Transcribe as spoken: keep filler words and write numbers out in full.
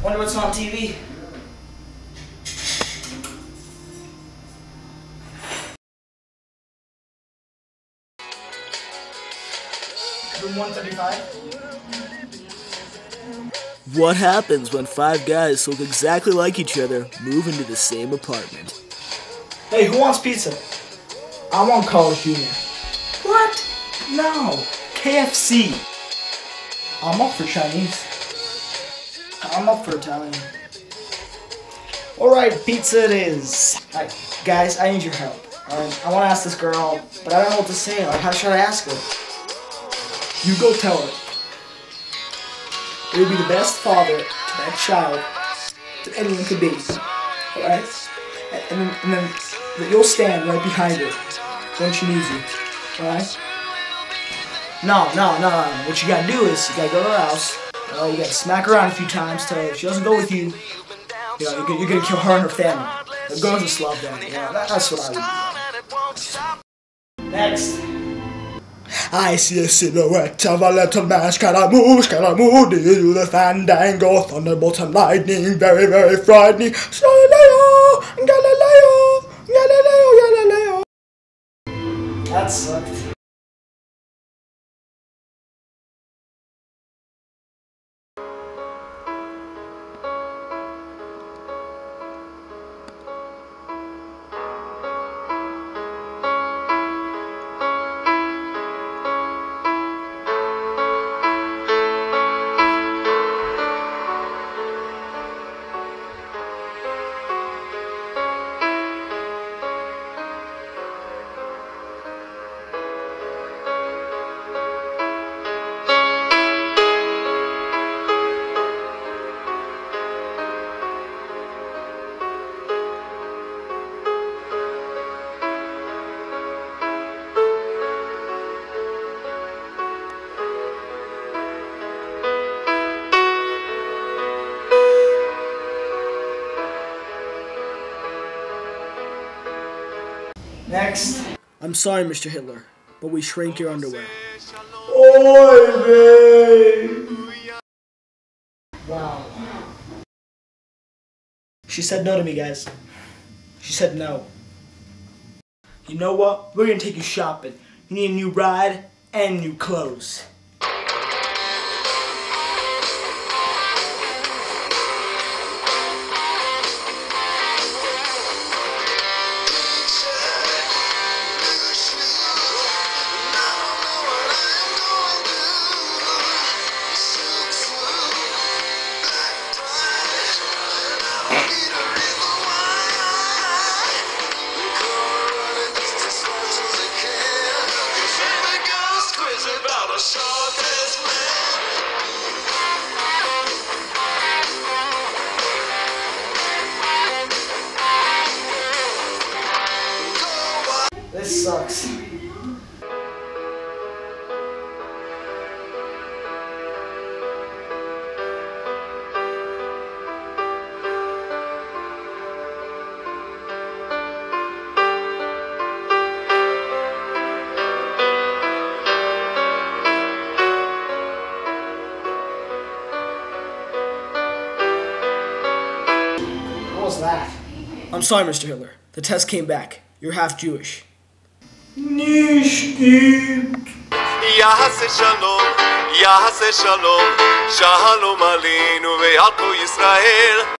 Wonder what's on T V. Room one thirty-five. What happens when five guys who look exactly like each other move into the same apartment? Hey, who wants pizza? I want Carl's Junior What? No. K F C. I'm up for Chinese. I'm up for Italian. Alright, pizza it is. Alright, guys, I need your help. Alright, I want to ask this girl, but I don't know what to say. Like, how should I ask her? You go tell her. It would be the best father to that child that anyone could be. Alright? And, and, then, and then that you'll stand right behind her when she needs you. Alright? No, no, no, no. What you gotta do is, you gotta go to her house. You know, you gotta smack her around a few times, tell her if she doesn't go with you, you know, you're, you're gonna kill her and her family. The girls just love them. You know, that, that's what I would do. Next. I see a silhouette of a little man, Scaramouche, Scaramouche, do you do the fandango, thunderbolts and lightning, very, very frightening, Galileo, Galileo, Galileo, Galileo. That sucked. Next. I'm sorry, Mister Hitler, but we shrank your underwear. Oy vey. Wow. She said no to me, guys. She said no. You know what? We're gonna take you shopping. You need a new ride and new clothes. This sucks. What was that? I'm sorry, Mister Hitler. The test came back. You're half Jewish. Nicht gibt. Yahase Shalom, Yahase Shalom, Shalom Aleinu ve'al Kol Yisrael.